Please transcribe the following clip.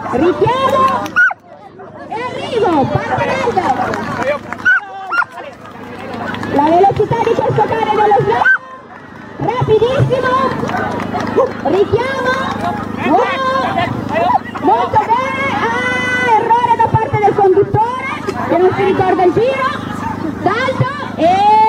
richiamo e arrivo, partenente. La velocità di questo cane dello slalom, rapidissimo, richiamo, wow, molto bene, errore da parte del conduttore che non si ricorda il giro, salto e